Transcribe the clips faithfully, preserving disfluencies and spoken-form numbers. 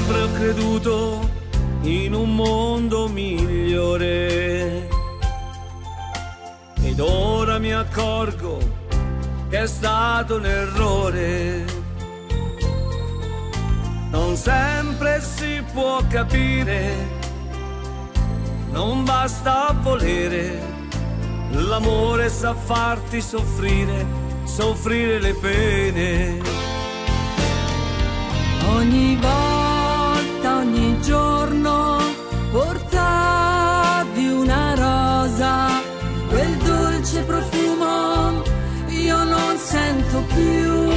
sempre ho creduto in un mondo migliore ed ora mi accorgo che è stato un errore. Non sempre si può capire, non basta volere, l'amore sa farti soffrire, soffrire le pene. Ogni volta, ogni giorno portavi una rosa, quel dolce profumo io non sento più.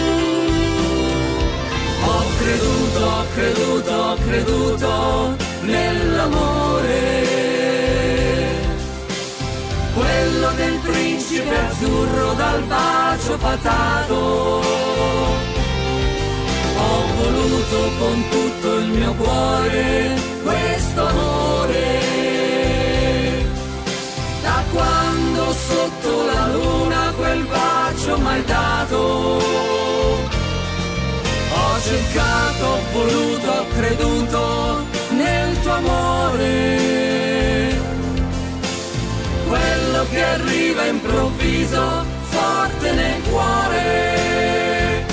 Ho creduto, ho creduto, ho creduto nell'amore, quello del principe azzurro dal bacio fatato. Ho voluto con tutto il mio cuore questo amore, da quando sotto la luna quel bacio m'hai dato. Ho cercato, ho voluto, ho creduto nel tuo amore, quello che arriva improvviso, forte nel cuore.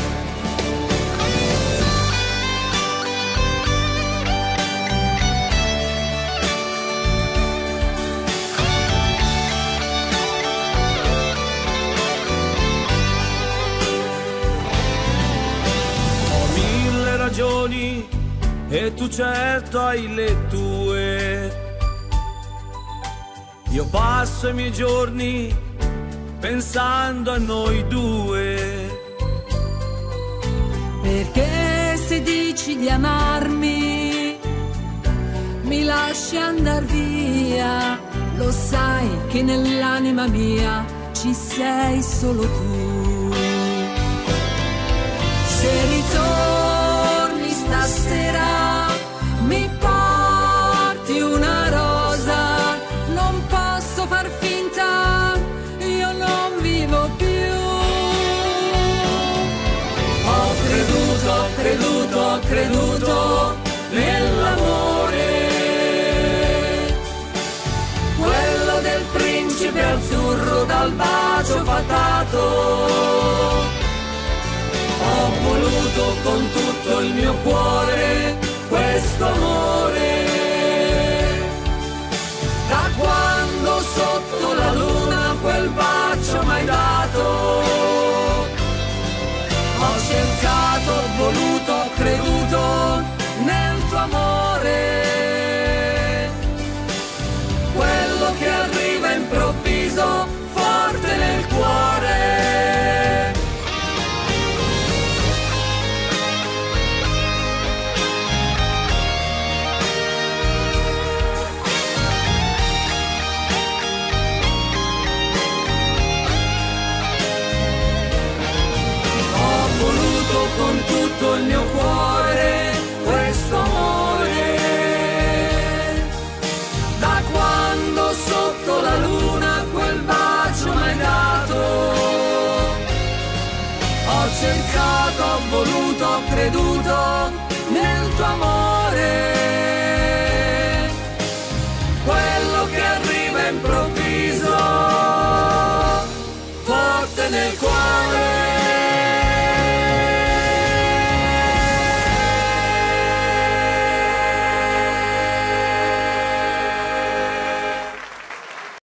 Ragioni e tu certo hai le tue. Io passo i miei giorni pensando a noi due. Perché se dici di amarmi mi lasci andar via, lo sai che nell'anima mia ci sei solo tu. Se ritorni stasera mi porti una rosa, non posso far finta, io non vivo più. Ho creduto, ho creduto, ho creduto nell'amore, quello del principe azzurro dal bacio fatato. Ho voluto con tutto il mio cuore questo amore, da quando sotto la luna quel bacio m'hai dato. Ho cercato, ho voluto, ho creduto nel tuo amore, quello che arriva improvviso, forte nel cuore. Con tutto il mio cuore questo amore, da quando sotto la luna quel bacio m'hai dato. Ho cercato, ho voluto, ho creduto nel tuo amore, quello che arriva improvviso, forte nel cuore.